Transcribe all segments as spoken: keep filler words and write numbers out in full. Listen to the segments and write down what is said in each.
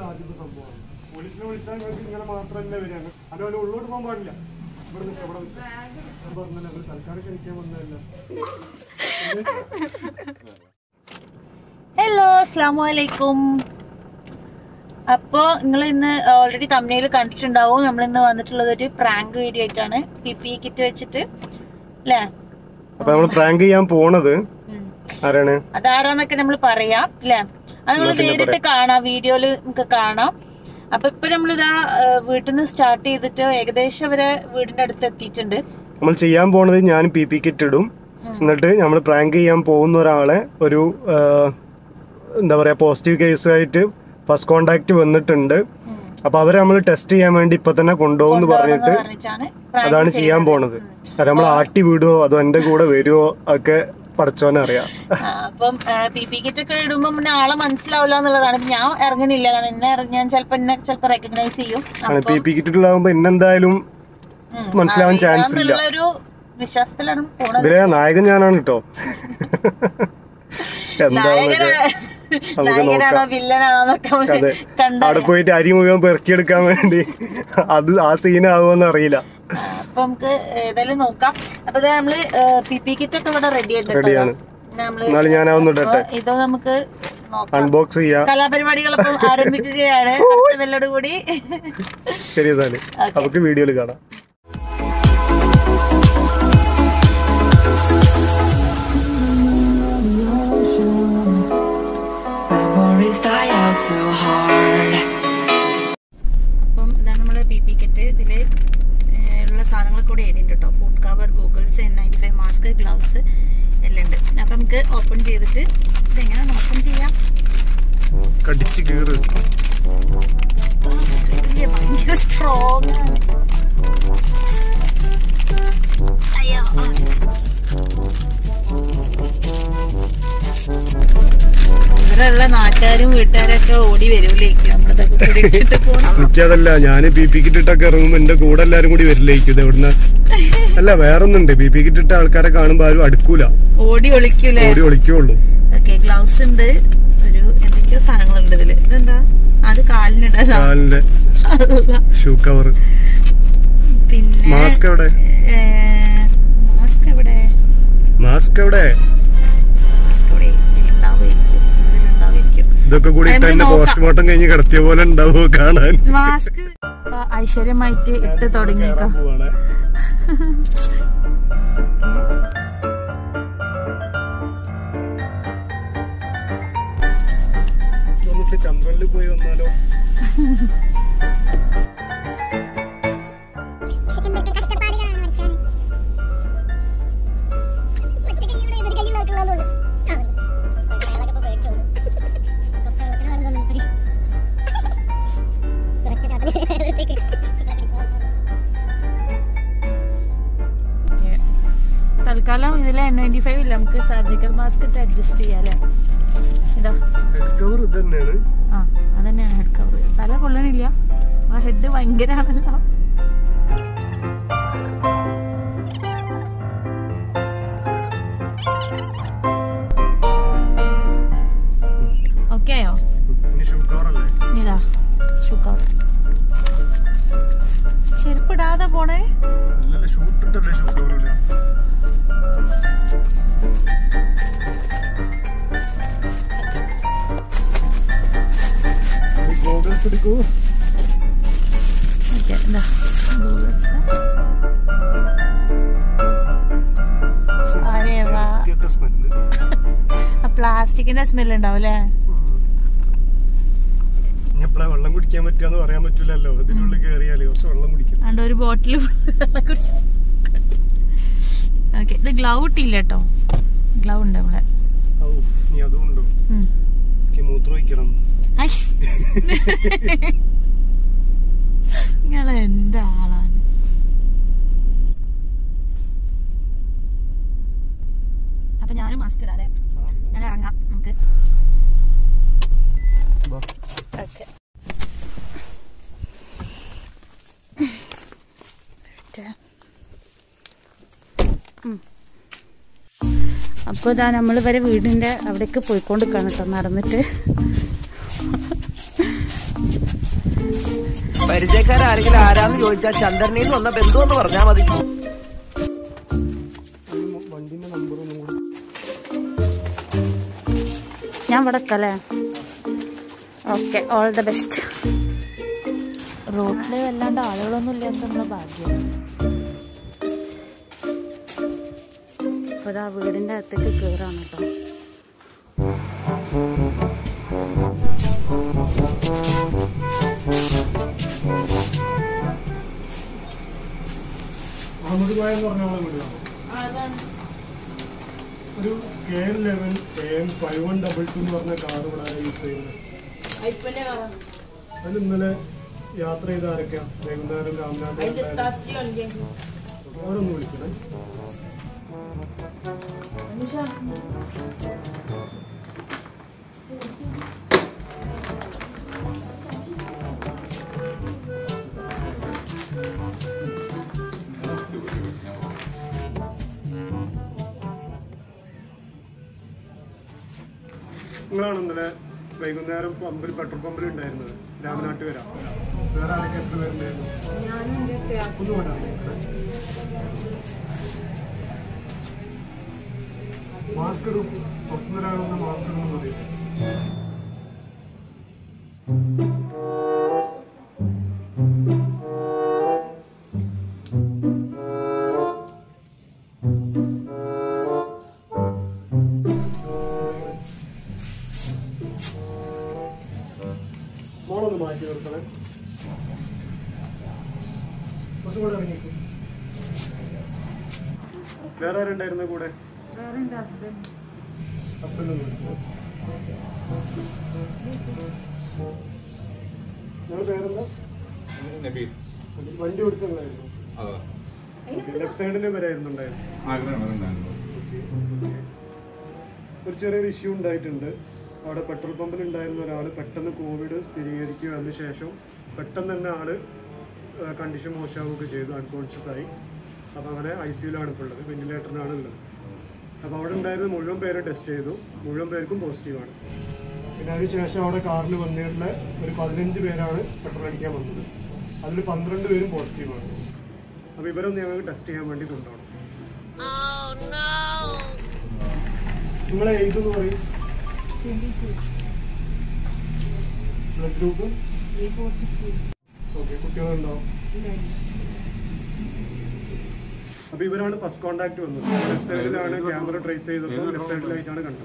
ആദ്യത്തെ സംഭവമാണ്. പോലീസിനെ വിളിച്ചാൽ നിങ്ങൾക്ക് ഇങ്ങനെ മാത്രമല്ല വരികയാണ്. അതുപോലെ ഉള്ളോട്ട് പോകാൻ പാടില്ല. ഇവിടെ നിൽക്കാം, ഇവിടെ നിൽക്കാം. ഞാൻ പറഞ്ഞല്ലോ അവർ സർക്കാർ ക്ഷണിക്കാൻ വന്നതല്ല. ഹലോ, അസ്സലാമു അലൈക്കും. അപ്പോൾ നിങ്ങൾ ഇന്ന് ഓൾറെഡി തമ്മിൽ കണ്ടിട്ടുണ്ടാവും. നമ്മളിന്ന് വന്നിട്ടുള്ളത് ഒരു പ്രാങ്ക് വീഡിയോ ആയിട്ടാണ്. പി പി കിറ്റ് വെച്ചിട്ട് അല്ലേ? അപ്പൊ നമ്മൾ പ്രാങ്ക് ചെയ്യാൻ പോണത് ആരാണ്, അതാരാന്നൊക്കെ നമ്മൾ പറയാം അല്ലേ? അത് നമ്മൾ നേരിട്ട് കാണാം, വീഡിയോയില് നമുക്ക് കാണാം. അപ്പൊ ഇപ്പൊ നമ്മളിതാ വീട്ടിൽ നിന്ന് സ്റ്റാർട്ട് ചെയ്തിട്ട് ഏകദേശം അവരെ വീടിന്റെ അടുത്ത് എത്തിയിട്ടുണ്ട്. നമ്മൾ ചെയ്യാൻ പോണത് ഞാൻ പി പി കിറ്റ് ഇടും, എന്നിട്ട് നമ്മൾ പ്രാങ്ക് ചെയ്യാൻ പോകുന്ന ഒരാളെ ഒരു എന്താ പറയാ പോസിറ്റീവ് കേസുമായിട്ട് ഫസ്റ്റ് കോണ്ടാക്ട് വന്നിട്ടുണ്ട്. അപ്പൊ അവരെ നമ്മൾ ടെസ്റ്റ് ചെയ്യാൻ വേണ്ടി ഇപ്പൊ തന്നെ കൊണ്ടുപോകുന്നു പറഞ്ഞിട്ട് അതാണ് ചെയ്യാൻ പോണത്. അത് നമ്മൾ ആട്ടി വിടുവോ അതോ എന്റെ കൂടെ വരുവോ ഒക്കെ പഠിച്ചോനറിയാം. അപ്പം പി പി കിറ്റ് ഒക്കെ ഇടുമ്പോ പിന്നെ ആളെ മനസ്സിലാവില്ല എന്നുള്ളതാണ്. ഞാൻ ഇറങ്ങണില്ല, കാരണം എന്നെ ഞാൻ ചിലപ്പോ എന്നെ ചിലപ്പോ റെക്കഗ്നൈസ് ചെയ്യും. പി പി കിറ്റിലാവുമ്പോ എന്നെന്തായാലും മനസ്സിലാവാൻ ചാൻസ് ഇല്ല. ഒരു വിശ്വാസത്തിലാണ് പോണത്. ഇതിലെ നായകൻ ഞാനാണ് കേട്ടോ. അവിടെ പോയിട്ട് അരി മുഴുവൻ പെറുക്കിയെടുക്കാൻ വേണ്ടി അത് ആ സീനാവുമെന്ന് അറിയില്ല. അപ്പൊ നമുക്ക് ഏതായാലും നോക്കാം. അപ്പൊ നമ്മള് പി പി കിറ്റ് ഒക്കെ ഇവിടെ റെഡി റെഡിയാണ്. ഇത് നമുക്ക് അൺബോക്സ് ചെയ്യാം. കലാപരിപാടികളൊപ്പം ആരംഭിക്കുകയാണ് വെല്ലോട് കൂടി. ശരി, എന്നാല് നമുക്ക് വീഡിയോയിൽ കാണാം. അപ്പം ഇതാണ് നമ്മള് പി പി കിറ്റ്. ഇതില് ഉള്ള സാധനങ്ങൾ കൂടി എഴുതിയിട്ടുണ്ട് കേട്ടോ. Food cover, goggles, N ninety five mask, gloves എല്ലാം ഉണ്ട്. അപ്പൊ നമുക്ക് ഓപ്പൺ ചെയ്തിട്ട് ഇതെങ്ങനെയാണ് ഓപ്പൺ ചെയ്യാം. ഭയങ്കര സ്ട്രോങ് ആണ്. അയ്യോ, ഇവിടെയുള്ള നാട്ടുകാരും വീട്ടുകാരൊക്കെ ഓടി വരൂലേക്ക് നമ്മളിതൊക്കെ കൂടി ഇട്ടിട്ട് പോകണം. എനിക്കതല്ല, ഞാൻ ബി പി കിറ്റിട്ടൊക്കെ ഇറങ്ങുമ്പോ എന്റെ കൂടെ എല്ലാരും കൂടി വരില്ലേക്കും. ഇത് എവിടുന്ന അല്ല, വേറൊന്നുണ്ട്. ബി പി കിറ്റിട്ട ആൾക്കാരെ കാണുമ്പോ ആരും അടുക്കൂല, ഓടി ഒളിക്കൂലേ? ഓടി ഒളിക്കുള്ളൂ. ഓക്കെ, ഗ്ലൗസ് ഉണ്ട്, ഒരു എന്തൊക്കെയോ സാധനങ്ങളുണ്ട് ഇതില്. ഇതെന്താ? അത് കാലിനിട, കാലിന്റെ ഷൂ കവർ. പിന്നെ മാസ്ക് എവിടെ? മാസ്ക് എവിടെ? മാസ്ക് എവിടെ? ഇതൊക്കെ കൂടി പോസ്റ്റ്മോർട്ടം കഴിഞ്ഞ് കിടത്തിയ പോലെ ഉണ്ടാവോ കാണാൻ? മാസ്ക് ഐശ്വര്യമായിട്ട് ഇട്ട് തുടങ്ങിയേക്കാം. ചന്ദ്രനിൽ പോയി വന്നാലോ? തൽക്കാലം ഇതിൽ എൻ നയൻറ്റി ഫൈവ് ഇല്ല, നമുക്ക് സർജിക്കൽ മാസ്ക് ഇട്ട് അഡ്ജസ്റ്റ് ചെയ്യാല്ലേ. ഇതാ ആ അതന്നെയാണ് ഹെഡ് കവർ. തല കൊള്ളണില്ല, ആ ഹെഡ് ഭയങ്കരാണല്ലോ. ഓക്കെ ആയോ? ഇതാ ഷൂ കവർ. ചെരുപ്പിടാതെ പോണേ. പ്ലാസ്റ്റിക്കിന്റെ സ്മെല് ഉണ്ടാവും അല്ലേ? വെള്ളം കുടിക്കാൻ പറ്റുക പറയാൻ പറ്റില്ലല്ലോ. ഇതിനുള്ളിൽ കയറിയാലേ കുറച്ച് വെള്ളം കുടിക്കും. അതുകൊണ്ട് ഒരു ബോട്ടിൽ വെള്ളം കുടിച്ചു. ഓക്കെ, ഇത് ഗ്ലൗ ഇട്ടില്ല കേട്ടോ. ഗ്ലൗ ഉണ്ട് ഇവിടെ. അതുണ്ടോ? മൂത്രമൊഴിക്കണം. നിങ്ങള് എന്താ ആളാണ്? അപ്പൊ ഞാനും മാസ്ക് ഇടാതെ ഞാൻ ഇറങ്ങാം. നമുക്ക് ഓക്കെ. അപ്പോൾ ഇതാ നമ്മൾ വരെ വീടിൻ്റെ അവിടേക്ക് പോയിക്കൊണ്ട് കേട്ടോ നടന്നിട്ട്. പരിചയക്കാരെങ്കിലും ആരാന്ന് ചോദിച്ചാൽ ചന്ദ്രനിൽ നിന്ന് വന്ന ബന്ധു എന്ന് പറഞ്ഞാൽ മതി. ഞാൻ ഇവിടെ എത്തല്ലേ? Okay, all the best. റോഡിൽ വല്ലാണ്ട് ആളുകളൊന്നും ഇല്ലാത്ത ഭാഗ്യം. അപ്പോൾ ഇതാ വീടിൻ്റെ അകത്തേക്ക് കയറാണ് കേട്ടോ. ഒരു K L eleven M five one double two എന്ന് പറഞ്ഞ കാർ ഇവിടെ യൂസ് ചെയ്യുന്നത്. അതിൽ ഇന്നലെ യാത്ര ചെയ്ത ആരൊക്കെയാ? വൈകുന്നേരം രാമനാഥ് അവരൊന്ന് വിളിക്കണേ. നിങ്ങളാണ് ഇന്നലെ വൈകുന്നേരം പമ്പിൽ പെട്രോൾ പമ്പിൽ ഉണ്ടായിരുന്നത് രാമനാട്ടുകര. വേറെ ആരൊക്കെ എത്ര പേരുണ്ടായിരുന്നു? ഒന്നും വേണ്ട, മാസ്ക് ഇടും. പുറത്തുനിന്നൊരാളൊന്ന് മാസ്ക് ഇടുമെന്ന് പറയും. മോളൊന്ന് മാറ്റി നിർത്തണേ. കുറച്ചും കൂടെ ഇറങ്ങിക്കും. വേറെ ആരുണ്ടായിരുന്ന കൂടെ? ഹസ്ബൻഡ് ഒന്നും നിങ്ങളുടെ പേരെന്താ? വണ്ടി ഓടിച്ചതായിരുന്നു. ലെഫ്റ്റ് സൈഡിൽ വരായിരുന്നുണ്ടായിരുന്നു. ഒരു ചെറിയൊരു ഇഷ്യൂ ഉണ്ടായിട്ടുണ്ട്. അവിടെ പെട്രോൾ പമ്പിൽ ഉണ്ടായിരുന്ന ഒരാൾ പെട്ടെന്ന് കോവിഡ് സ്ഥിരീകരിക്കുക, അതിനുശേഷം പെട്ടെന്ന് തന്നെ ആള് കണ്ടീഷൻ മോശമാവുകയൊക്കെ ചെയ്തു, അൺകോൺഷ്യസ് ആയി. അപ്പോൾ അങ്ങനെ ഐ സിയുലാണ് ഇപ്പോൾ ഉള്ളത്, വെന്റിലേറ്ററിനാണ് ഉള്ളത്. അപ്പോൾ അവിടെ ഉണ്ടായിരുന്ന മുഴുവൻ പേരെ ടെസ്റ്റ് ചെയ്തു, മുഴുവൻ പേർക്കും പോസിറ്റീവാണ്. പിന്നെ അതിനുശേഷം അവിടെ കാറിൽ വന്നിട്ടുള്ള ഒരു പതിനഞ്ച് പേരാണ് പെട്രോൾ അടിക്കാൻ വന്നത്. അതിൽ പന്ത്രണ്ട് പേരും പോസിറ്റീവാണ്. അപ്പോൾ ഇവരൊന്ന് ഞങ്ങൾക്ക് ടെസ്റ്റ് ചെയ്യാൻ വേണ്ടി കൊണ്ടുപോകണം. നിങ്ങളെ ഏജ് എന്ന് പറയും? Blood group okay. കുട്ടികളുണ്ടോ? അപ്പൊ ഇവരാണ് ഫസ്റ്റ് കോണ്ടാക്ട് വന്നത്. ലെഫ്റ്റ് സൈഡിലാണ് ക്യാമറ ട്രേസ് ചെയ്തപ്പോൾ ലെഫ്റ്റ് സൈഡിലായിട്ടാണ് കണ്ടത്.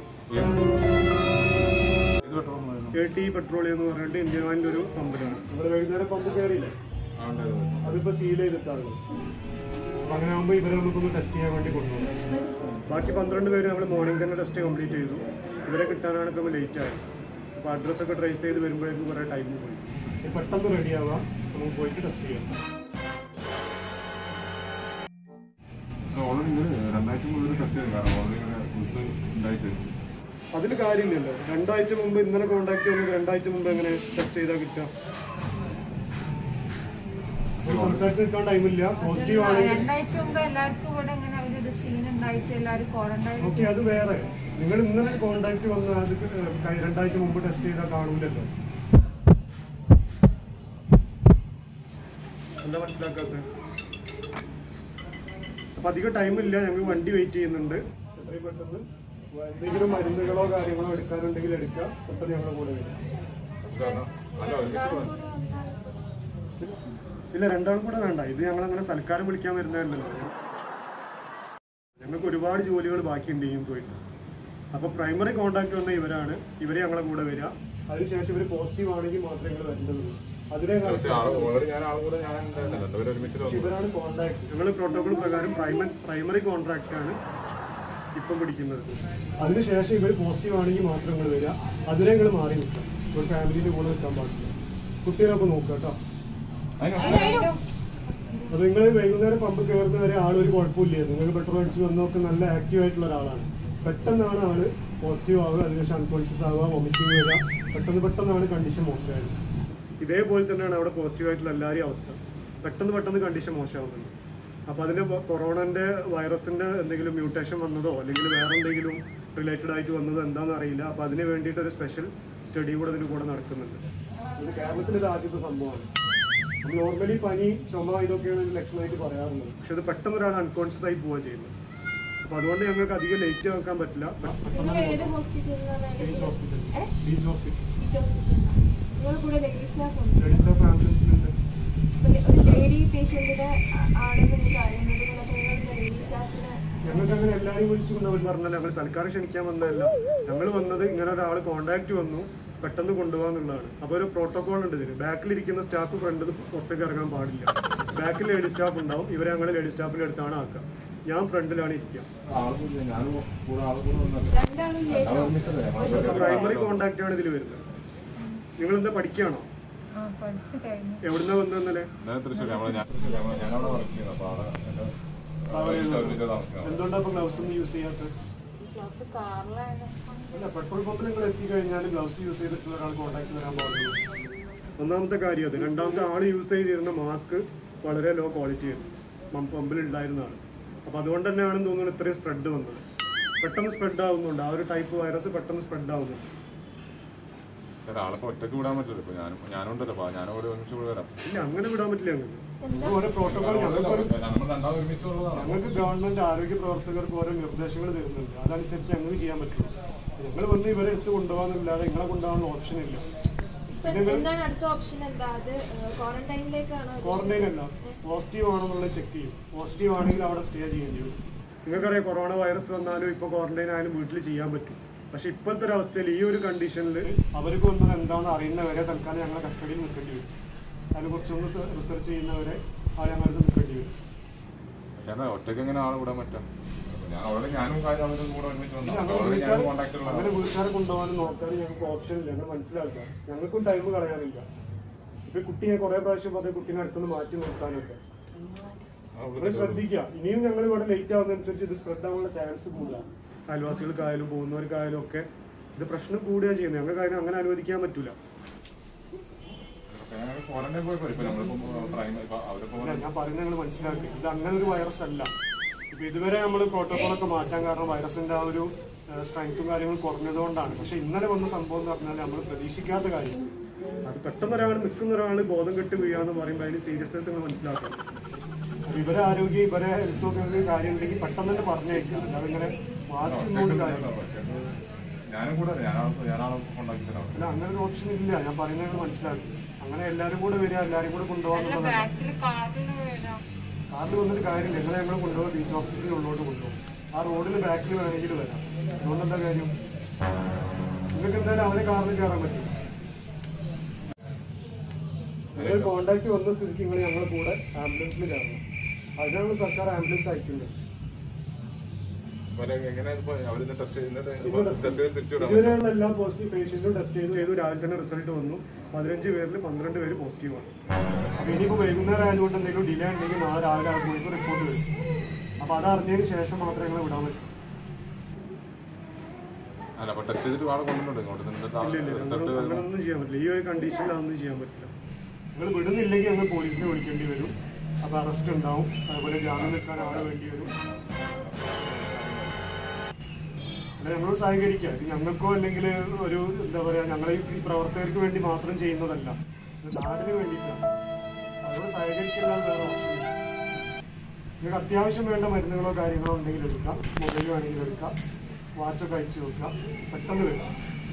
എ ടി പെട്രോളിയം എന്ന് പറഞ്ഞിട്ട് ഇന്ത്യൻ ഓയിലിന്റെ ഒരു പമ്പിലാണ്. നമ്മുടെ വൈകുന്നേരം പമ്പ് കയറിയില്ലേ, അതിപ്പോ സീൽ ചെയ്തിട്ടാണ്. അപ്പൊ അങ്ങനെ ആകുമ്പോൾ ഇവരെ നമുക്കൊന്ന് ടെസ്റ്റ് ചെയ്യാൻ വേണ്ടി കൊണ്ടുപോകും. ബാക്കി പന്ത്രണ്ട് പേര് നമ്മൾ മോർണിംഗ് തന്നെ ടെസ്റ്റ് കംപ്ലീറ്റ് ചെയ്തു. ഇവരെ കിട്ടാനാണ് ഇപ്പോൾ ലേറ്റ് ആയത്. അപ്പോൾ അഡ്രസ്സൊക്കെ ട്രേസ് ചെയ്ത് വരുമ്പോഴേക്കും കുറേ ടൈം പോയി. പെട്ടെന്ന് റെഡി ആവാം, നമുക്ക് പോയിട്ട് ടെസ്റ്റ് ചെയ്യാം. അതിന് കാര്യമില്ലല്ലോ. രണ്ടാഴ്ച മുമ്പ് ഇന്നലെ കോണ്ടാക്ട് വന്നത് രണ്ടാഴ്ച മുമ്പ് എങ്ങനെ ടെസ്റ്റ് ചെയ്താൽ കിട്ടുക? സംസാരിച്ച് നിൽക്കാൻ ടൈമില്ല. പോസിറ്റീവ് ആണെങ്കിൽ ഓക്കെ, അത് വേറെ. നിങ്ങൾ ഇന്നലെ കോണ്ടാക്ട് വന്ന അത് രണ്ടാഴ്ച മുമ്പ് ടെസ്റ്റ് ചെയ്താൽ കാണൂലല്ലോ. എന്താ മനസ്സിലാക്കാത്തത്? അപ്പൊ അധികം ടൈമില്ല, ഞങ്ങൾ വണ്ടി വെയിറ്റ് ചെയ്യുന്നുണ്ട്. എത്രയും പെട്ടെന്ന് എന്തെങ്കിലും മരുന്നുകളോ കാര്യങ്ങളോ എടുക്കാനുണ്ടെങ്കിൽ എടുക്കാം. പെട്ടെന്ന് ഞങ്ങളുടെ കൂടെ വരാം. ഇല്ല, രണ്ടാളും കൂടെ വേണ്ട. ഇത് ഞങ്ങൾ അങ്ങനെ സൽക്കാരം വിളിക്കാൻ വരുന്നതല്ലല്ലോ. ഞങ്ങൾക്ക് ഒരുപാട് ജോലികൾ ബാക്കിയുണ്ട് ഇനിയും പോയിട്ട്. അപ്പോൾ പ്രൈമറി കോണ്ടാക്ട് വന്ന ഇവരാണ്. ഇവരെ ഞങ്ങളെ കൂടെ വരിക. അതിനുശേഷം ഇവർ പോസിറ്റീവ് ആണെങ്കിൽ മാത്രമേ ഞങ്ങൾ വരേണ്ടതുള്ളൂ. അതിനെ ഇവരാണ് കോൺട്രാക്ട്. ഞങ്ങൾ പ്രോട്ടോകോൾ പ്രകാരം പ്രൈമറി പ്രൈമറി കോൺട്രാക്ട് ആണ് ഇപ്പം പിടിക്കുന്നത്. അതിനുശേഷം ഇവർ പോസിറ്റീവ് ആണെങ്കിൽ മാത്രം നിങ്ങൾ വരിക. അതിനെ നിങ്ങൾ മാറി നിൽക്കാം. ഒരു ഫാമിലിന്റെ കൂടെ നിൽക്കാൻ പാടില്ല. കുട്ടികളൊക്കെ നോക്കുക കേട്ടോ. അത് നിങ്ങൾ വൈകുന്നേരം പമ്പ് കയറുന്ന വരെ ആളൊരു കുഴപ്പമില്ലായിരുന്നു. നിങ്ങൾ പെട്രോൾ അടിച്ച് വന്നൊക്കെ നല്ല ആക്റ്റീവ് ആയിട്ടുള്ള ഒരാളാണ്. പെട്ടെന്നാണ് ആള് പോസിറ്റീവ് ആവുക, അതിനുശേഷം അൺകോൺഷ്യസ് ആവുക, വൊമിറ്റിംഗ് വരിക. പെട്ടെന്ന് പെട്ടെന്നാണ് കണ്ടീഷൻ മോശമായത്. ഇതേപോലെ തന്നെയാണ് അവിടെ പോസിറ്റീവ് ആയിട്ടുള്ള എല്ലാവരെയും അവസ്ഥ. പെട്ടെന്ന് പെട്ടെന്ന് കണ്ടീഷൻ മോശമാവുന്നുണ്ട്. അപ്പോൾ അതിന് കൊറോണൻ്റെ വൈറസിൻ്റെ എന്തെങ്കിലും മ്യൂട്ടേഷൻ വന്നതോ അല്ലെങ്കിൽ വേറെ എന്തെങ്കിലും റിലേറ്റഡ് ആയിട്ട് വന്നതോ എന്താണെന്ന് അറിയില്ല. അപ്പോൾ അതിന് വേണ്ടിയിട്ട് ഒരു സ്പെഷ്യൽ സ്റ്റഡി കൂടെ ഇതിന് കൂടെ നടക്കുന്നുണ്ട്. ഇത് കേരളത്തിൽ ഇത് ആദ്യത്തെ സംഭവമാണ്. നോർമലി പനി ചുമ ഇതൊക്കെയാണ് ലക്ഷണമായിട്ട് പറയാറുള്ളത്. പക്ഷെ അത് പെട്ടെന്ന് ഒരാൾ അൺകോൺഷ്യസ് ആയി പോവുക ചെയ്യുന്നത്. അപ്പൊ അതുകൊണ്ട് ഞങ്ങൾക്ക് അധികം ലേറ്റ് ആക്കാൻ പറ്റില്ല. ലേഡി സ്റ്റാഫ് ആംബുലൻസിലുണ്ട്. ഞങ്ങൾക്ക് അങ്ങനെ എല്ലാവരും വിളിച്ചുകൊണ്ട് അവർ പറഞ്ഞാൽ ഞങ്ങൾ സൽക്കാരം ക്ഷണിക്കാൻ വന്നതല്ല. ഞങ്ങൾ വന്നത് ഇങ്ങനെ ഒരാൾ കോണ്ടാക്ട് വന്നു പെട്ടെന്ന് കൊണ്ടുപോകാന്നുള്ളതാണ്. അപ്പോൾ ഒരു പ്രോട്ടോകോൾ ഉണ്ട് ഇതിന്. ബാക്കിലിരിക്കുന്ന സ്റ്റാഫ് ഫ്രണ്ട് പുറത്തേക്ക് ഇറങ്ങാൻ പാടില്ല. ബാക്കിൽ ലേഡി സ്റ്റാഫ് ഉണ്ടാവും. ഇവരെ ഞങ്ങൾ ലേഡി സ്റ്റാഫിൻ്റെ അടുത്താണ് ആക്കുക. ഞാൻ ഫ്രണ്ടിലാണ് ഇരിക്കുക. പ്രൈമറി കോണ്ടാക്ട് ആണ് ഇതിൽ വരുന്നത്. നിങ്ങൾ എന്താ പഠിക്കുകയാണോ? എവിടുന്നാ വന്നല്ലേ? എന്തുകൊണ്ടാ ഇപ്പൊ ഗ്ലൗസ് ഒന്നും യൂസ് ചെയ്യാത്തത്? അല്ല, പെട്രോൾ പമ്പിൽ നിങ്ങൾ എത്തിക്കഴിഞ്ഞാൽ ഗ്ലൗസ് യൂസ് ചെയ്തിട്ടുള്ള ഒരാൾ കോൺടാക്ട് വരാൻ പാടുള്ളൂ. ഒന്നാമത്തെ കാര്യം അത്. രണ്ടാമത്തെ ആൾ യൂസ് ചെയ്തിരുന്ന മാസ്ക് വളരെ ലോ ക്വാളിറ്റി ആയിരുന്നു, പമ്പിൽ ഉണ്ടായിരുന്നതാണ്. അപ്പോൾ അതുകൊണ്ട് തന്നെയാണെന്ന് തോന്നുന്നു ഇത്രയും സ്പ്രെഡ് വന്നത്. പെട്ടെന്ന് സ്പ്രെഡ് ആവുന്നുണ്ട്. ആ ഒരു ടൈപ്പ് വൈറസ് പെട്ടെന്ന് സ്പ്രെഡ് ആവുന്നുണ്ട്. ഒറ്റക്ക് വിടാൻ പറ്റില്ല. ഇപ്പൊ ഞാനും ഞാനുണ്ടല്ലോ, ഞാൻ ഓരോ ഒരുമിച്ച് വരാം. ഇല്ല, അങ്ങനെ വിടാൻ പറ്റില്ല. ഞങ്ങൾക്ക് ഓരോ പ്രോട്ടോകോൾ ഞങ്ങൾക്ക് ഗവൺമെന്റ് ആരോഗ്യ പ്രവർത്തകർക്ക് ഓരോ നിർദ്ദേശങ്ങൾ തരുന്നുണ്ട്. അതനുസരിച്ച് ഞങ്ങൾക്ക് ചെയ്യാൻ പറ്റില്ല. ഞങ്ങൾ വന്ന് ഇവരെ എടുത്ത് കൊണ്ടുപോകാന്നില്ലാതെ നിങ്ങളെ കൊണ്ടുപോകാനുള്ള ഓപ്ഷൻ ഇല്ല. ക്വാറന്റൈൻ അല്ല, പോസിറ്റീവ് ആണെന്നുള്ളത് ചെക്ക് ചെയ്യും. പോസിറ്റീവ് ആണെങ്കിൽ അവിടെ സ്റ്റേ ചെയ്യേണ്ടി വരും. നിങ്ങൾക്കറിയാം, കൊറോണ വൈറസ് വന്നാലും ഇപ്പോൾ ക്വാറന്റൈൻ ആയാലും വീട്ടിൽ ചെയ്യാൻ പറ്റും. പക്ഷെ ഇപ്പോഴത്തെ ഒരു അവസ്ഥയിൽ ഈ ഒരു കണ്ടീഷനിൽ അവർക്ക് വന്നത് എന്താണെന്ന് അറിയുന്നവരെ തൽക്കാലം ഞങ്ങളെ കസ്റ്റഡിയിൽ നിൽക്കേണ്ടി വരും. അതിനെ കുറിച്ചൊന്ന് റിസർച്ച് ചെയ്യുന്നവരെ ആ ഞങ്ങൾക്ക് നിൽക്കേണ്ടി വരും. ഒറ്റയ്ക്ക് എങ്ങനെ ആളെ വിടാൻ പറ്റും? അങ്ങനെ വീട്ടുകാരെ കൊണ്ടുപോകാനും നോക്കാനും ഞങ്ങൾക്ക് ഓപ്ഷൻ ഇല്ല. ഞങ്ങൾ മനസ്സിലാക്കുക. ഞങ്ങൾക്കും ടൈം കളയാനില്ല. ഇപ്പൊ കുട്ടിയെ കുറെ പ്രാവശ്യം പറഞ്ഞ കുട്ടീനെ അടുത്തുനിന്ന് മാറ്റി നിർത്താനൊക്കെ നിങ്ങൾ ശ്രദ്ധിക്കുക. ഇനിയും ഞങ്ങൾ ഇവിടെ ലേറ്റ് ആവുന്നതനുസരിച്ച് ഇത് സ്പ്രെഡ് ആവാനുള്ള ചാൻസ് കൂടുതലാണ്. അയൽവാസികൾക്കായാലും പോകുന്നവർക്കായാലും ഒക്കെ ഇത് പ്രശ്നം കൂടുക ചെയ്യുന്നത്. ഞങ്ങൾക്ക് അതിനെ അങ്ങനെ അനുവദിക്കാൻ പറ്റൂല. ഞാൻ പറയുന്നത് ഞങ്ങൾ മനസ്സിലാക്കി. ഇത് അങ്ങനെ ഒരു വൈറസ് അല്ല. ഇപ്പൊ ഇതുവരെ നമ്മൾ പ്രോട്ടോകോളൊക്കെ മാറ്റാൻ കാരണം വൈറസിന്റെ ആ ഒരു സ്ട്രെങ്ത്തും കാര്യങ്ങളും കുറഞ്ഞതുകൊണ്ടാണ്. പക്ഷെ ഇന്നലെ വന്ന സംഭവം എന്ന് പറഞ്ഞാൽ നമ്മൾ പ്രതീക്ഷിക്കാത്ത കാര്യം. അത് പെട്ടെന്ന് ഒരാൾ നിൽക്കുന്ന ഒരാൾ ബോധം കെട്ട് വീഴാന്ന് പറയുമ്പോൾ അതിന് സീരിയസ്നെസ് നിങ്ങൾ മനസ്സിലാക്കണം. അപ്പൊ ഇവരെ ആരോഗ്യം ഇവരെ ഹെൽത്തൊക്കെ കാര്യം ഉണ്ടെങ്കിൽ പെട്ടെന്ന് തന്നെ പറഞ്ഞേക്കാം. അല്ലാതെ ഇങ്ങനെ മാറ്റുന്നോണ്ട് കാര്യം അല്ല. അങ്ങനെ ഒരു ഓപ്ഷൻ ഇല്ല. ഞാൻ പറയുന്നത് മനസ്സിലാക്കി. അങ്ങനെ എല്ലാരും കൂടെ വരിക, എല്ലാരും കൂടെ കൊണ്ടുപോകാന്നുള്ളതാണ്. കാറിൽ വന്നിട്ട് കാര്യം നിങ്ങളെ ഞങ്ങൾ കൊണ്ടുപോകാം. ബീച്ച് ഹോസ്പിറ്റലിൽ ഉള്ളോട്ട് കൊണ്ടുപോകും. ആ റോഡിന് ബാക്കിൽ വേണമെങ്കിൽ വരാം. അതുകൊണ്ട് എന്താ കാര്യം? നിങ്ങൾക്ക് എന്തായാലും അവരെ കാറിൽ കയറാൻ പറ്റും. നിങ്ങൾ കോണ്ടാക്ട് വന്ന സ്ഥിതിക്ക് നിങ്ങൾ ഞങ്ങളുടെ കൂടെ ആംബുലൻസിൽ കയറണം. അതിനാണ് സർക്കാർ ആംബുലൻസ് അയക്കുന്നത്. ഇതുവരെയുള്ള എല്ലാ പോസിറ്റീവ് പേഷ്യന്റും ടെസ്റ്റ് ചെയ്തു ചെയ്തു രാവിലെ തന്നെ റിസൾട്ട് വന്നു. പതിനഞ്ച് പേരിൽ പന്ത്രണ്ട് പേര് പോസിറ്റീവാണ്. അപ്പൊ ഇനിയിപ്പോൾ വൈകുന്നേരം ആയതുകൊണ്ട് എന്തെങ്കിലും ഡിലേ ഉണ്ടെങ്കിൽ നാളെ രാവിലെ ആകുമ്പോഴേക്കും റിപ്പോർട്ട് വരും. അപ്പൊ അത് അറിഞ്ഞതിന് ശേഷം മാത്രമേ ഞങ്ങൾ വിടാൻ പറ്റൂ. അങ്ങനൊന്നും ചെയ്യാൻ പറ്റില്ല. ഈ ഒരു കണ്ടീഷനിൽ അതൊന്നും ചെയ്യാൻ പറ്റില്ല. നിങ്ങൾ വിടുന്നില്ലെങ്കിൽ ഞങ്ങൾ പോലീസിനെ വിളിക്കേണ്ടി വരും. അപ്പൊ അറസ്റ്റ് ഉണ്ടാവും. അതുപോലെ ജാമ്യം നിൽക്കാൻ ആളെ വേണ്ടി വരും. അല്ല, ഞങ്ങൾ സഹകരിക്കുക. ഇത് ഞങ്ങൾക്കോ അല്ലെങ്കിൽ ഒരു എന്താ പറയാ ഞങ്ങളെ ഈ പ്രവർത്തകർക്ക് വേണ്ടി മാത്രം ചെയ്യുന്നതല്ല, നാടിന് വേണ്ടിയിട്ടാണ്. അതുകൊണ്ട് സഹകരിക്കുന്ന വേറെ ഓപ്ഷൻ ഇല്ല. നിങ്ങൾക്ക് അത്യാവശ്യം വേണ്ട മരുന്നുകളോ കാര്യങ്ങളോ ഉണ്ടെങ്കിൽ എടുക്കാം. മൊബൈൽ വേണമെങ്കിൽ എടുക്കാം. വാച്ചൊക്കെ അയച്ചു വെക്കാം. പെട്ടെന്ന് വരാം.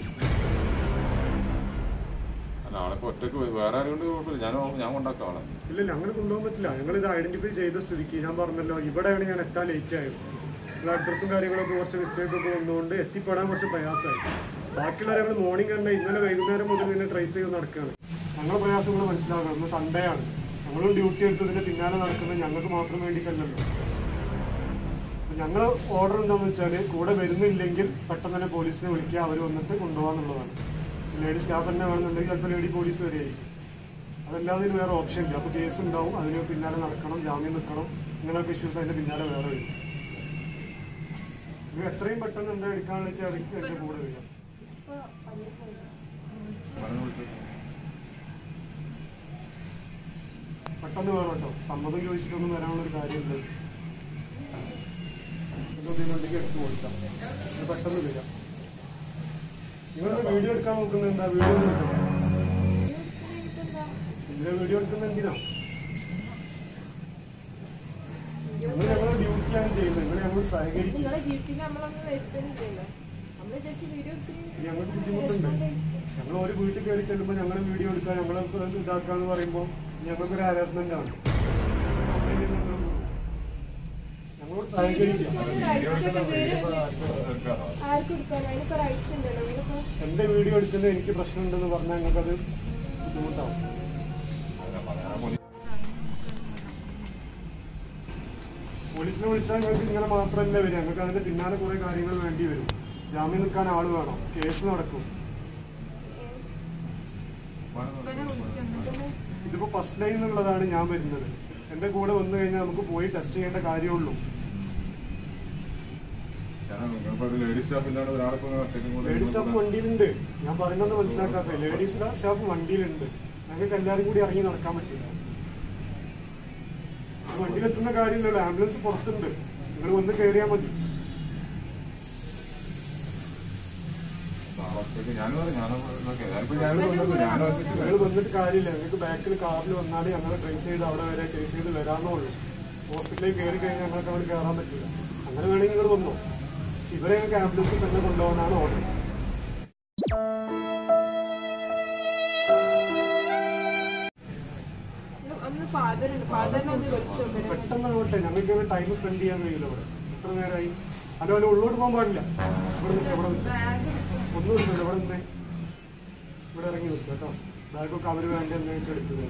ഇല്ലില്ല, അങ്ങനെ കൊണ്ടുപോകാൻ പറ്റില്ല. ഞങ്ങൾ ഇത് ഐഡന്റിഫൈ ചെയ്ത സ്ഥിതിക്ക് ഞാൻ പറഞ്ഞല്ലോ, ഇവിടെയാണ് ഞാൻ എത്താൻ ലേറ്റ് ആയത്. അഡ്രസ്സും കാര്യങ്ങളൊക്കെ കുറച്ച് മിസ്റ്റേക്ക് ഒക്കെ വന്നുകൊണ്ട് എത്തിപ്പെടാൻ കുറച്ച് പ്രയാസമായി. ബാക്കിയുള്ളവരെ ഞങ്ങൾ മോർണിംഗ് തന്നെ ഇന്നലെ വൈകുന്നേരം മുതൽ ഇതിനെ ട്രേസ് ചെയ്ത് നടക്കുകയാണ്. ഞങ്ങളുടെ പ്രയാസങ്ങൾ മനസ്സിലാക്കണം. ഇന്ന് സൺഡേ ആണ്. ഞങ്ങളും ഡ്യൂട്ടി എടുത്തതിന്റെ പിന്നാലെ നടക്കുന്നത് ഞങ്ങൾക്ക് മാത്രം വേണ്ടിയിട്ടല്ലല്ലോ. ഞങ്ങൾ ഓർഡർ എന്താണെന്ന് വെച്ചാൽ കൂടെ വരുന്നില്ലെങ്കിൽ പെട്ടെന്ന് തന്നെ പോലീസിനെ വിളിക്കുക. അവർ വന്നിട്ട് കൊണ്ടുപോകാന്നുള്ളതാണ്. ലേഡി സ്റ്റാഫ് തന്നെ വേണമെന്നുണ്ടെങ്കിൽ ചിലപ്പോൾ ലേഡി പോലീസ് വരെയായിരിക്കും. അതല്ലാതെ ഇതിന് വേറെ ഓപ്ഷൻ ഇല്ല. അപ്പോൾ കേസ് ഉണ്ടാവും, അതിന് പിന്നാലെ നടക്കണം, ജാമ്യം നിൽക്കണം. ഇങ്ങനെയൊക്കെ ഇഷ്യൂസ് അതിൻ്റെ പിന്നാലെ വേറെ വരും. ഇത് എത്രയും പെട്ടെന്ന് എന്താ എടുക്കാന്ന് വെച്ചാൽ അതിന് എൻ്റെ കൂടെ വരിക. പെട്ടെന്ന് വേണം കേട്ടോ. സമ്മതം ചോദിച്ചിട്ടൊന്നും വരാനുള്ളൊരു കാര്യമുണ്ട്. എന്തെങ്കിലുണ്ടെങ്കിൽ എടുത്ത് കൊടുക്കാം. ഇത് പെട്ടെന്ന് വരാം. നിങ്ങളത് വീഡിയോ എടുക്കാൻ നോക്കുന്നത് എന്താ? വീഡിയോ ഒന്നും എടുക്കണം. ഇതിലെ വീഡിയോ എടുക്കുന്ന എന്തിനാ? നിങ്ങൾ ഞങ്ങളുടെ ഡ്യൂട്ടിയാണ് ചെയ്യുന്നത്. നിങ്ങൾ ഞങ്ങൾ സഹകരിക്കും. ഞങ്ങൾക്ക് ബുദ്ധിമുട്ടുണ്ട്. ഞങ്ങൾ ഒരു വീട്ടിൽ കയറി ചെല്ലുമ്പോൾ ഞങ്ങൾ വീഡിയോ എടുക്കുക, ഞങ്ങൾ ഇതാക്കാന്ന് പറയുമ്പോൾ ഞങ്ങൾക്കൊരു ഹാരാസ്മെന്റ് ആണ്. ഞങ്ങളോട് സഹകരിക്കാം. എന്റെ വീഡിയോ എടുക്കുന്നത് എനിക്ക് പ്രശ്നമുണ്ടെന്ന് പറഞ്ഞാൽ ഞങ്ങൾക്കത് ബുദ്ധിമുട്ടാവും. പോലീസിനെ വിളിച്ചാൽ ഞങ്ങൾക്ക് ഇങ്ങനെ മാത്രമല്ല വരും. ഞങ്ങൾക്ക് അതിന്റെ പിന്നാലെ കുറെ കാര്യങ്ങൾ വേണ്ടി വരും. ജാമ്യം നിൽക്കാൻ ആള് വേണം, കേസ് നടക്കും. ഇതിപ്പോ ഫസ്റ്റ് ലൈൻ എന്നുള്ളതാണ് ഞാൻ വരുന്നത്. എന്റെ കൂടെ വന്നു കഴിഞ്ഞാൽ നമുക്ക് പോയി ടെസ്റ്റ് ചെയ്യേണ്ട കാര്യമുള്ളൂ. ലേഡീസ് സ്റ്റാഫ് വണ്ടിയിലുണ്ട്. ഞാൻ പറയുന്നത് മനസ്സിലാക്കാത്ത ലേഡീസ് സ്റ്റാഫ് വണ്ടിയിലുണ്ട്. ഞങ്ങൾക്ക് എല്ലാവരും കൂടി ഇറങ്ങി നടക്കാൻ പറ്റില്ല. വണ്ടിയിലെത്തുന്ന കാര്യമില്ലല്ലോ. ആംബുലൻസ് പുറത്തുണ്ട്. നിങ്ങൾ വന്ന് കയറിയാൽ മതി. ഞങ്ങൾ വന്നിട്ട് കാര്യമില്ല. ഞങ്ങൾക്ക് ബാക്കിൽ കാറിൽ വന്നാൽ ഞങ്ങൾ ട്രേസ് ചെയ്ത് അവിടെ വരെ ട്രേസ് ചെയ്ത് വരാമെന്നുള്ളൂ. ഹോസ്പിറ്റലിൽ കയറി കഴിഞ്ഞാൽ ഞങ്ങൾക്ക് അവിടെ കയറാൻ പറ്റില്ല. അങ്ങനെ വേണമെങ്കിൽ നിങ്ങൾ വന്നോ. ഇവരെ ഞങ്ങൾക്ക് ആംബുലൻസിൽ തന്നെ കൊണ്ടുപോകാനാണ് ഓർഡർ. പെട്ടെന്ന് ആവട്ടെ. ഞങ്ങൾക്ക് ടൈം സ്പെൻഡ് ചെയ്യാൻ കഴിയില്ല ഇവിടെ. എത്ര നേരമായി? ഹലോ ഹലോ ഉള്ളോട്ട് പോകാൻ പാടില്ല. ഇവിടെ നിൽക്കുക. ഇവിടെ നിൽക്കുക. ഒന്നും ഇല്ല. ഇവിടെ നിന്ന് ഇവിടെ ഇറങ്ങി നിൽക്കുക കേട്ടോ. ബാഗൊക്കെ അവർ വേണ്ട എന്ന് എടുക്കുന്നത്.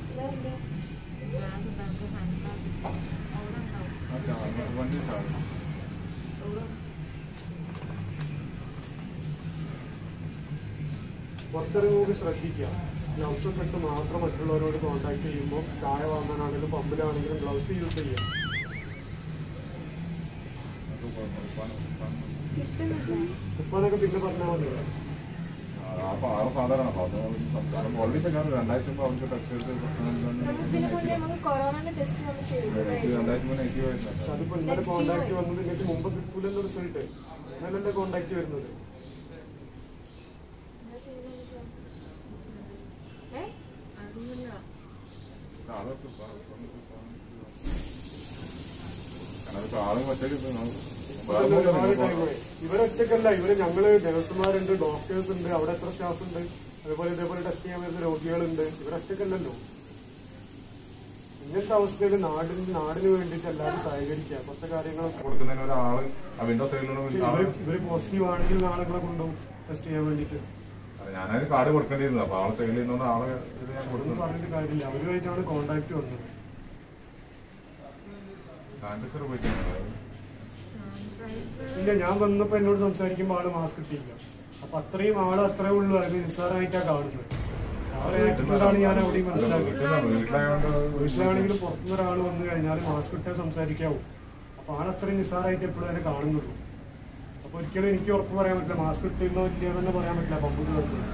പുറത്തിറങ്ങുമ്പോൾ ശ്രദ്ധിക്കുക. ഗ്ലൗസ് ഒക്കെ ഇട്ട് മാത്രം മറ്റുള്ളവരോട് കോൺടാക്ട് ചെയ്യുമ്പോൾ ചായ വാങ്ങാനാണെങ്കിലും പമ്പിലാണെങ്കിലും ഗ്ലൗസ് യൂസ് ചെയ്യാം. ഇപ്പൊക്കെ പിന്നെ പറഞ്ഞാൽ മതി. രണ്ടാഴ്ച മുമ്പ് ടെസ്റ്റ് അതിപ്പോ ഇന്നലെ കോൺടാക്ട് വന്നത് നിങ്ങൾക്ക് മുമ്പ് കിട്ടൂലെന്ന റിസൾട്ട്. ഇന്നലെ കോൺടാക്ട് വരുന്നത്. ഇവരൊറ്റക്കല്ല. ഇവര് ഞങ്ങള് നഴ്സുമാരുണ്ട്, ഡോക്ടേഴ്സ് ഉണ്ട്, അവിടെ എത്ര സ്റ്റാഫ് ഉണ്ട്, അതുപോലെ ഇതേപോലെ ടെസ്റ്റ് ചെയ്യാൻ വരുന്ന രോഗികളുണ്ട്. ഇവരൊറ്റക്കല്ലല്ലോ. ഇങ്ങനത്തെ അവസ്ഥയിൽ നാടിന് നാടിന് വേണ്ടിയിട്ട് എല്ലാവരും സഹകരിക്കുക. കുറച്ച് കാര്യങ്ങളൊക്കെ ഇവര് പോസിറ്റീവ് ആണെങ്കിൽ ആളുകളെ കൊണ്ടുപോകും ടെസ്റ്റ് ചെയ്യാൻ വേണ്ടിയിട്ട്. ഞാനതിന് കാർഡ് കൊടുക്കേണ്ടിയിരുന്നു. അപ്പൊ ആളെ സൈഡിൽ നിന്നുകൊണ്ട് ആളെ ഞാൻ കൊടുക്കുന്നു. പറഞ്ഞിട്ട് കാര്യമില്ല. അവരുമായിട്ടാണ് കോണ്ടാക്ട് വന്നത്. സാനിറ്റൈസർ ഉപയോഗിക്കുന്നത് ഇല്ല. ഞാൻ വന്നപ്പോ എന്നോട് സംസാരിക്കുമ്പോൾ ആള് മാസ്ക് ഇട്ടില്ല. അപ്പൊ അത്രയും ആള് അത്രേ ഉള്ളൂ. അത് നിസ്സാരമായിട്ടാണ് കാണുന്നത്. ആളെ ആയിട്ടുള്ളതാണ് ഞാൻ അവിടെയും മനസ്സിലാക്കിയത്. വീട്ടിലാണെങ്കിലും പുറത്തുനിന്ന് ഒരാൾ വന്നു കഴിഞ്ഞാൽ മാസ്ക് ഇട്ടേ സംസാരിക്കാവൂ. അപ്പൊ ആളത്രയും നിസ്സാരമായിട്ട് എപ്പോഴും അതിനെ കാണുന്നുള്ളൂ. അപ്പൊ ഒരിക്കലും എനിക്ക് ഉറപ്പ് പറയാൻ പറ്റില്ല. മാസ്ക് ഇട്ടിരുന്നോ ഇല്ലയോ തന്നെ പറയാൻ പറ്റില്ല. പമ്പ് കേൾക്കുന്നത്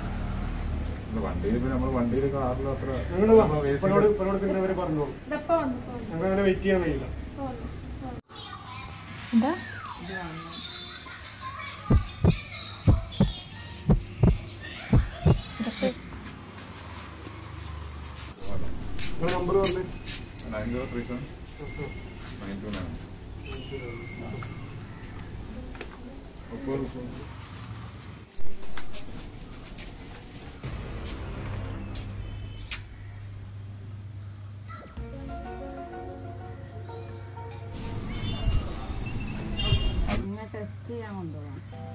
ഞങ്ങള് ഇപ്പോഴോട് ഇപ്പോഴോട് പിന്നെ അവര് പറഞ്ഞോളൂ. ഞങ്ങൾ അങ്ങനെ വെയിറ്റ് ചെയ്യാൻ കഴിയില്ല. എന്താ നമ്പർ പറഞ്ഞേ. Nine zero three seven nine two nine test ചെയ്യാൻ കൊണ്ടുപോകാം.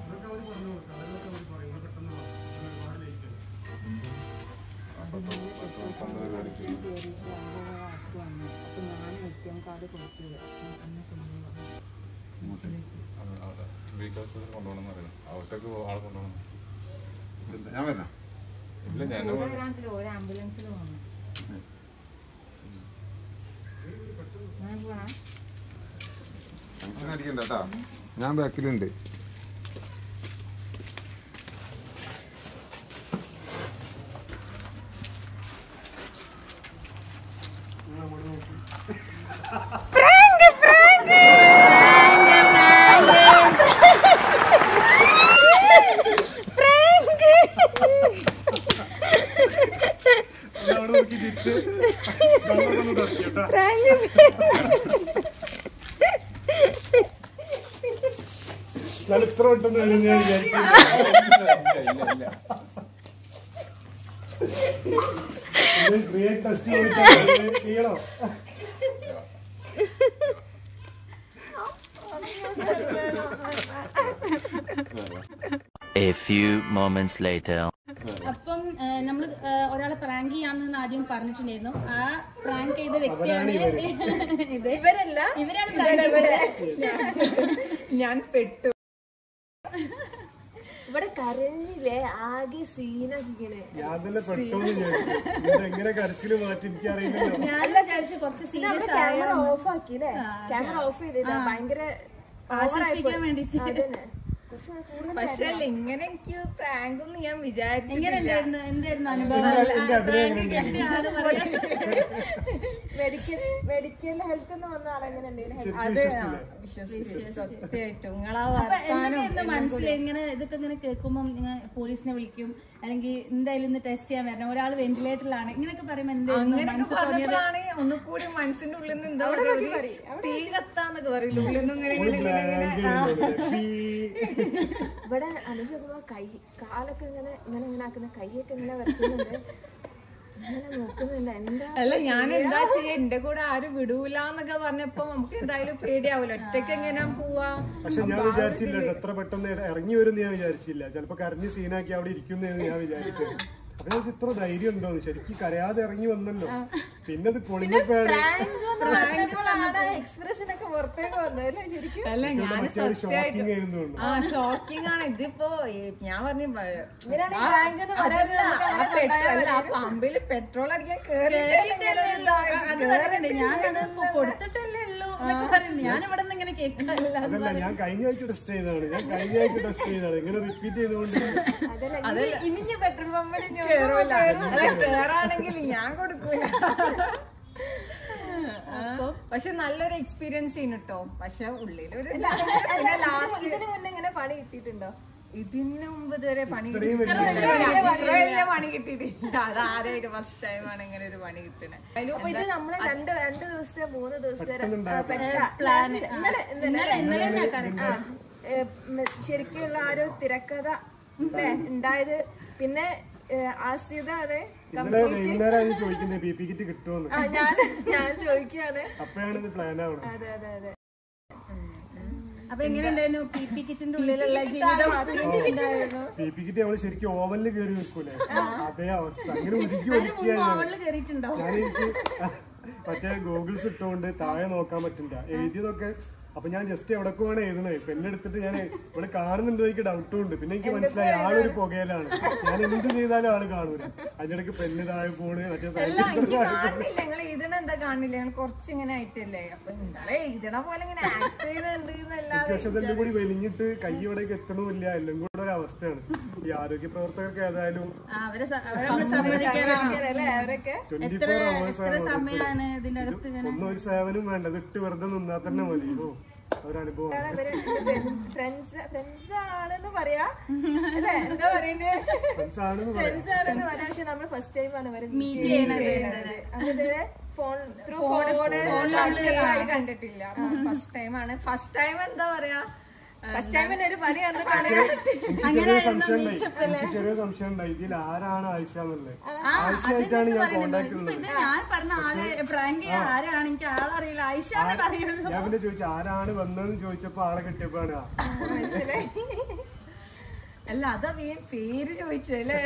കൊണ്ടുപോകണം അറിയാം. അവിടത്തേക്ക് ആളെ കൊണ്ടുപോകണം. ഞാൻ വരണം. ഇല്ല ഞാൻ ഒരു ആംബുലൻസിൽ പോകണം. ടെൻഷൻ അടിക്കണ്ട കേട്ടാ. ഞാൻ ബാക്കിലുണ്ട്. അവിടെ അങ്ങോട്ട് നോക്കി തിരിച്ച് കണ്ണൊന്ന് തറച്ചിട്ടാ. ഞാൻ ഇത്ര പെട്ടെന്ന് വരും ഞാൻ വിചാരിച്ചില്ല. ക്രിയേറ്റ് ടെസ്റ്റ് ചെയ്യണോ? A few moments later. അപ്പം നമ്മള് ഒരാളെ പ്രാങ്ക് ചെയ്യാന്ന് ആദ്യം പറഞ്ഞിട്ടുണ്ടായിരുന്നു. ആ പ്രാങ്ക് ചെയ്ത വ്യക്തിയാണ് ഇവരല്ല, ഇവരാണ് ഞാൻ പെട്ടു. ഇവിടെ കരഞ്ഞില്ലേ, ആകെ സീനാക്കിക്കണേ. ഞാൻ തന്നെ പെട്ടോന്ന് വിചാരിച്ചു. എങ്ങനെ കരച്ചില് മാറ്റി എനിക്കറിയില്ലല്ലോ. ഞാൻ വിചാരിച്ചു കുറച്ച് സീരിയസ് ക്യാമറ ഓഫ് ആക്കില്ലേ, ക്യാമറ ഓഫ് ചെയ്തില്ല, ഭയങ്കര ആശ്വസിപ്പിക്കാൻ വേണ്ടിട്ട്. പക്ഷെ ഇങ്ങനെ എനിക്ക് പ്രാങ്ക് ഒന്നും ഞാൻ വിചാരിച്ചു. എങ്ങനെ എന്തായിരുന്നു അനുഭവം? മെഡിക്കൽ മെഡിക്കൽ ഹെൽത്ത് എന്ന് വന്ന ആളെങ്ങനെ തീർച്ചയായിട്ടും മനസ്സിൽ ഇങ്ങനെ ഇതൊക്കെ ഇങ്ങനെ കേൾക്കുമ്പോ ഇങ്ങനെ പോലീസിനെ വിളിക്കും, അല്ലെങ്കിൽ എന്തായാലും ഇന്ന് ടെസ്റ്റ് ചെയ്യാൻ വരണം, ഒരാൾ വെന്റിലേറ്ററിലാണ്, ഇങ്ങനെയൊക്കെ പറയുമ്പോ പറഞ്ഞപ്പോഴാണ് ഒന്നുകൂടി മനസ്സിന്റെ ഉള്ളിൽ നിന്ന് എന്താ തീ കത്താന്നൊക്കെ പറയില്ല, ഉള്ളിൽ നിന്ന് ഇവിടെ അനുസരിക്കുമ്പോ കൈ കാലൊക്കെ ഇങ്ങനെ ഇങ്ങനെ ഇങ്ങനെ ആക്കുന്ന, കൈയൊക്കെ ഇങ്ങനെ വരയ്ക്കുന്നുണ്ട്, ഇങ്ങനെ നോക്കുന്നുണ്ട്. എന്താ അല്ല ഞാൻ എന്താ ചെയ്യാ, എന്റെ കൂടെ ആരും വിടൂലെന്നൊക്കെ പറഞ്ഞപ്പോ നമുക്ക് എന്തായാലും പേടിയാവൂല, ഒറ്റയ്ക്ക് എങ്ങനെ പോവാ. പക്ഷെ ഞാൻ വിചാരിച്ചില്ല എത്ര പെട്ടെന്ന് ഇറങ്ങി വരും ഞാൻ വിചാരിച്ചില്ല. ചിലപ്പോ കരഞ്ഞ് സീനാക്കി അവിടെ ഇരിക്കുന്നതെന്ന് ഞാൻ വിചാരിച്ചു. അപ്പൊ ഞാൻ ഇത്ര ധൈര്യം ഉണ്ടോന്ന്, ശരിക്കും കരയാതെ ഇറങ്ങി വന്നല്ലോ. പിന്നെ അത് പൊളിഞ്ഞപ്പോഴാണ് എക്സ്പ്രഷൻ ഒക്കെ പുറത്തേക്ക് വന്നല്ലേ ശരിക്കും. അല്ല ഞാൻ ഷോക്കിംഗ് ആയിരുന്നു. ആ ഷോക്കിംഗ് ആണ് ഇതിപ്പോ. ഞാൻ പറഞ്ഞു പമ്പില് പെട്രോൾ അടിക്കാൻ ഞാനത് കൊടുത്തിട്ടല്ലേ ഉള്ളൂ എന്നൊക്കെ പറയുന്നു. ഞാൻ ഇവിടെ നിന്ന് ഇങ്ങനെ കേൾക്കാറില്ല. അതല്ല, ഞാൻ കഴിഞ്ഞ ആഴ്ച ടെസ്റ്റ് ചെയ്തതാണ്. ഞാൻ കഴിഞ്ഞ ആഴ്ച ടെസ്റ്റ് ചെയ്തതാണ്. ഇങ്ങനെ റിപ്പീറ്റ് ചെയ്തുകൊണ്ട് ഇനിഞ്ഞ പെട്രോൾ പമ്പിൽ കേറാണെങ്കിൽ ഞാൻ കൊടുക്കൂല. പക്ഷെ നല്ലൊരു എക്സ്പീരിയൻസ് ചെയ്യുന്നു കേട്ടോ. പക്ഷെ ഉള്ളിലൊരു ഇതിന് മുന്നേ ഇങ്ങനെ പണി കിട്ടിയിട്ടുണ്ടോ? ഇതിന് മുമ്പ് ഇതുവരെ പണി വലിയ പണി കിട്ടിയിട്ടില്ല. അത് ആദ്യമായിട്ട് ഫസ്റ്റ് ടൈമാണ് ഇങ്ങനെ ഒരു പണി കിട്ടണേ. അപ്പൊ ഇത് നമ്മള് രണ്ട് രണ്ട് ദിവസത്തെ മൂന്ന് ദിവസത്തെ പ്ലാൻ ശരിക്കുള്ള ആ ഒരു തിരക്കഥ ഉണ്ടായത്. പിന്നെ ആസിതാണ് ചോദിക്കുന്നത് പി പി കിറ്റ് കിട്ടുമെന്ന്. ഞാൻ ഞാൻ ചോദിക്കാണ്. അപ്പോഴാണ് ഇത് പ്ലാൻ ആവണം. അതെ അതെ അതെ. അപ്പൊ എങ്ങനെയുണ്ടായിരുന്നു പി പി കിറ്റിന്റെ ഉള്ളിലുള്ള ജീവിതം? പി പി കിറ്റ് നമ്മള് ശരിക്കും ഓവനിൽ കയറി വെക്കൂലേ, അതേ അവസ്ഥ. അങ്ങനെ ഉരുക്കി ഓവനിൽ കയറിയിട്ടുണ്ടോ? ഞാൻ എനിക്ക് മറ്റേ ഗൂഗിൾസ് ഇട്ടുകൊണ്ട് താഴെ നോക്കാൻ പറ്റില്ല എഴുതിയതൊക്കെ. അപ്പൊ ഞാൻ ജസ്റ്റ് എവിടേക്ക് വേണം എഴുതണേ. പെണ്ണെടുത്തിട്ട് ഞാൻ ഇവിടെ കാണുന്നുണ്ടോ എനിക്ക് ഡൗട്ടും ഉണ്ട്. പിന്നെ എനിക്ക് മനസ്സിലായി ആളൊരു പുകയിലാണ്. ഞാൻ എന്ത് ചെയ്താലും ആള് കാണൂല. അതിനിടയ്ക്ക് പെണ്ണ് താഴെ പോണ്, മറ്റേ നിങ്ങൾ എഴുതണ എന്താ കാണില്ല, ഞങ്ങൾ കുറച്ചിങ്ങനെ ആയിട്ടല്ലേ. അപ്പൊ എഴുതണ പോലെ ഇങ്ങനെ ആക്ട് ചെയ്യുന്നുണ്ട് എന്നല്ലാതെ. പക്ഷെ അതെല്ലാം കൂടി വലിഞ്ഞിട്ട് കൈ ഇവിടേക്ക് എത്തണമില്ല. എല്ലാം കൂടെ ഒരു അവസ്ഥയാണ്. ഈ ആരോഗ്യ പ്രവർത്തകർക്ക് ഏതായാലും ട്വന്റി ഫോർ അവേഴ്സ് ആണ്. ഒന്നും ഒരു സേവനം വേണ്ട, ഇത് ഇട്ട് വെറുതെ നിന്നാൽ തന്നെ മതി. ഓ ഒരനുഭവം. ഫ്രണ്ട്സ് ആണെന്ന് പറയാ അല്ലെ, എന്താ പറയുന്നത്, ഫ്രണ്ട്സ് ആണെന്ന് പറയാം. പക്ഷെ നമ്മൾ ഫസ്റ്റ് ടൈം ആണ് ഇവരെ മീറ്റ് ചെയ്യുന്നത്. അതുപോലെ ഫോൺ ത്രൂ ഫോൺ ഫോൺ കണ്ടിട്ടില്ല. ഫസ്റ്റ് ടൈം ആണ്. ഫസ്റ്റ് ടൈം എന്താ പറയാ, ഫസ്റ്റ് ടൈമിന് ഒരു പണി വന്നിട്ടാണ്. ചെറിയ സംശയം ഉണ്ടായി ഇതിൽ ആരാണ് ആയിഷ എന്നുള്ളത്. ആയിഷയായിട്ടാണ് ഞാൻ കോണ്ടാക്ട് ചെയ്യുന്നത്. ഞാൻ പറഞ്ഞ ആളെ പ്രാങ്ക് ആരാണ് എനിക്ക് ആളറിയില്ല, ആയിഷ അറിയുള്ളൂ. ഞാൻ പിന്നെ ചോദിച്ചു ആരാണ് വന്നതെന്ന് ചോദിച്ചപ്പോ ആളെ കിട്ടിയപ്പോഴാണ് മനസ്സിലായി. അല്ല അതാ പേര് ചോദിച്ചല്ലേ.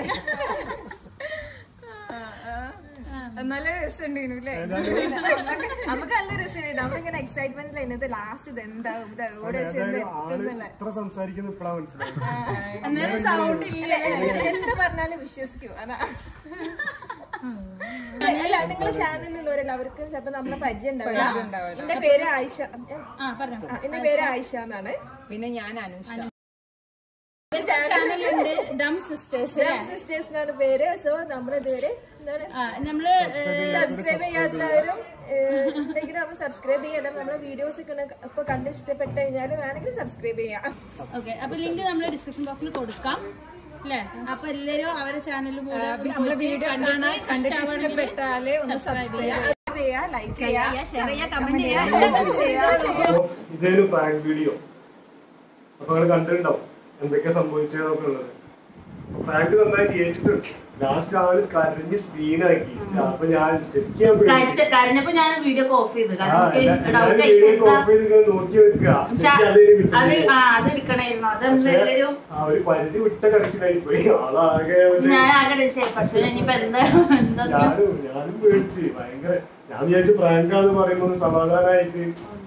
നല്ല രസമുണ്ടായിരുന്നു അല്ലേ? നമുക്ക് നല്ല രസമുണ്ടായിരുന്നു. നമ്മളിങ്ങനെ എക്സൈറ്റ്മെന്റിലായിരുന്നു ലാസ്റ്റ് ഇത് എന്താവും എത്ര സംസാരിക്കുന്നു ഇപ്പഴാ മനസ്സിലായി. എന്ത് പറഞ്ഞാലും വിശ്വസിക്കൂ. അതാ അല്ല നിങ്ങളെ ചാനലിലുള്ളവരല്ല, അവർക്ക് ചിലപ്പോ നമ്മളെ പരിചയം ഉണ്ടാവില്ല. എന്റെ പേര് ആയിഷ. എന്റെ പേര് ആയിഷ എന്നാണ്. പിന്നെ ഞാൻ അനുഷ. ചാനലുണ്ട് ഡം സിസ്റ്റേഴ്സ്. ഡം സിസ്റ്റേഴ്സ് എന്നാണ് പേര്. സോ നമ്മളിതുവരെ നമ്മള് സബ്സ്ക്രൈബ് ചെയ്യാത്തവരും ഉണ്ടെങ്കിൽ നമ്മൾ സബ്സ്ക്രൈബ് ചെയ്യണം. നമ്മുടെ വീഡിയോസ് ഒക്കെ ഇപ്പൊ കണ്ട് ഇഷ്ടപ്പെട്ട് കഴിഞ്ഞാൽ വേണമെങ്കിൽ സബ്സ്ക്രൈബ് ചെയ്യാം. ഓക്കെ, അപ്പൊ ലിങ്ക് നമ്മൾ ഡിസ്ക്രിപ്ഷൻ ബോക്സിൽ കൊടുക്കാം. അല്ലേ? അപ്പൊ എല്ലാരും അവരുടെ ചാനലും നമ്മളെ വീഡിയോ കാണാൻ കണ്ടിട്ട് ഇഷ്ടപ്പെട്ടാല് ഒന്ന് സബ്സ്ക്രൈബ് ചെയ്യാ, ലൈക്ക് ചെയ്യാ, ഷെയർ ചെയ്യാ, കമന്റ് ചെയ്യാ, എല്ലാം ചെയ്യാ. അപ്പൊ ഇതൊരു പ്രാങ്ക് വീഡിയോ. അപ്പൊ നിങ്ങൾ കണ്ടിട്ടുണ്ടാവും എന്തൊക്കെ സംഭവിച്ചതൊക്കെ ഉള്ളത്. പ്രാങ്ക് നന്നായി കേട്ടിട്ടുണ്ട്. ലാസ്റ്റ് ആള് കരഞ്ഞ് സീനാക്കി. അപ്പൊ ഞാൻ ശരിക്കും കരഞ്ഞപ്പോ ഞാൻ വീഡിയോ ഓഫ് ചെയ്തു. നോക്കി നിൽക്കുക. അത് എടുക്കണായിരുന്നു. അതെല്ലാവരും ആ ഒരു പരിധി വിട്ട കരച്ചിലായി പോയി. ആളാകെ ഞാൻ ആകെ ടെൻഷൻ. പക്ഷെ ഇനിയിപ്പോ എന്താ എന്താ ഞാനും ഞാനും പേടിച്ച് ഭയങ്കര. ഞാൻ വിചാരിച്ചു പ്രാങ്കാന്ന് പറയുമ്പോ സമാധാനമായിട്ട്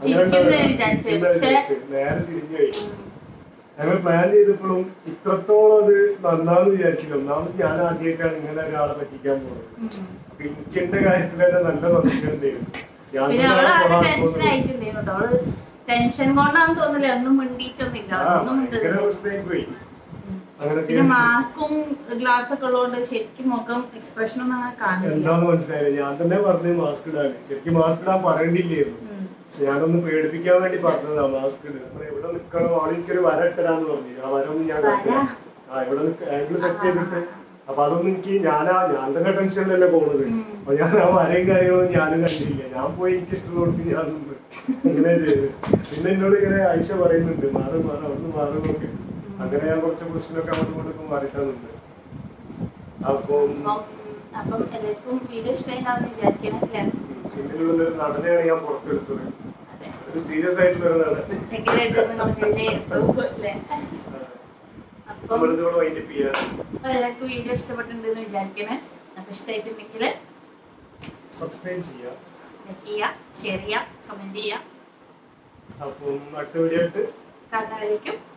നേരെ തിരിഞ്ഞു പോയി. ഞങ്ങൾ പ്ലാൻ ചെയ്തപ്പോഴും ഇത്രത്തോളം അത് നന്നാന്ന് വിചാരിച്ചില്ല. ഒന്നാമത് ഞാൻ ആദ്യമായിട്ടാണ് ഇങ്ങനെ ഒരാളെ പറ്റിക്കാൻ പോകുന്നത്. അപ്പൊ എനിക്ക് എന്റെ കാര്യത്തിൽ തന്നെ നല്ല സംശയം ഉണ്ടായിരുന്നു. ഞാൻ ടെൻഷൻ ആയിട്ടുണ്ടായിരുന്നു. അവള് ടെൻഷൻ കൊണ്ടാണെന്ന് തോന്നില്ല, ഒന്നും മിണ്ടിയിട്ടൊന്നുമില്ല, ഒന്നും പ്രശ്നമായി പോയി. പിന്നെ മാസ്കും ഗ്ലാസ് ഒക്കെ ഉള്ളതുകൊണ്ട് ശരിക്കും മുഖം എക്സ്പ്രഷൻ ഒന്നും അങ്ങനെ കാണില്ല. എന്താന്ന് മനസ്സിലായില്ല. ഞാൻ തന്നെ പറഞ്ഞു മാസ്ക് ഇടാൻ. ശരിക്കും മാസ്ക് ഇടാൻ പറയണ്ടില്ലായിരുന്നു. പക്ഷെ ഞാനൊന്ന് പേടിപ്പിക്കാൻ വേണ്ടി പറഞ്ഞതാ മാസ്ക് ഇടുക. എവിടെ നിൽക്കണോ അവിടെ എനിക്കൊരു വര ഇട്ടരാന്ന് പറഞ്ഞു. ആ വര ഒന്നും ഞാൻ കണ്ടില്ല. ആ ഇവിടെ ആംഗിൾ സെറ്റ് ചെയ്തിട്ട്. അപ്പൊ അതൊന്നും എനിക്ക് ഞാനാ ഞാൻ തന്നെ ടെൻഷനിലല്ലേ പോണത്. അപ്പൊ ഞാൻ ആ വരയും കാര്യങ്ങളൊന്നും ഞാനും കണ്ടില്ല. ഞാൻ പോയി എനിക്ക് ഇഷ്ടമുള്ളടത്ത് ഞാൻ നിന്ന് ഇങ്ങനെ ചെയ്ത്. പിന്നെ എന്നോട് ഇങ്ങനെ ആയിഷ പറയുന്നുണ്ട് മാറും മാറും അവിടുന്ന് മാറുമൊക്കെ. അങ്ങനെ ഞാൻ കുറച്ച് പ്രശ്നമൊക്കെ അങ്ങോട്ടും ഇങ്ങോട്ടും മാറിയിട്ടാന്നുണ്ട്. അപ്പം അപ്പം എല്ലാവർക്കും വീഡിയോ ഇഷ്ടമായിട്ടാണെന്ന് വിചാരിക്കണം. സിനിമയിലുള്ള ഒരു നടനെയാണ് ഞാൻ പുറത്തെടുത്തത്. ഒരു സീരിയസ് ആയിട്ടുള്ള ഒരു നടൻ. നമ്മളിതോടെ വൈൻഡപ്പ് ചെയ്യാൻ. എല്ലാവർക്കും വീഡിയോ ഇഷ്ടപ്പെട്ടിട്ടുണ്ടെന്ന് വിചാരിക്കണേ. അപ്പൊ ഇഷ്ടമായിട്ടുണ്ടെങ്കിൽ സബ്സ്ക്രൈബ് ചെയ്യാം, ലൈക്ക് ചെയ്യാം, ഷെയർ ചെയ്യാം, കമന്റ് ചെയ്യാം. അപ്പം അടുത്ത വീഡിയോ ആയിട്ട് കാണുന്നവരേക്കും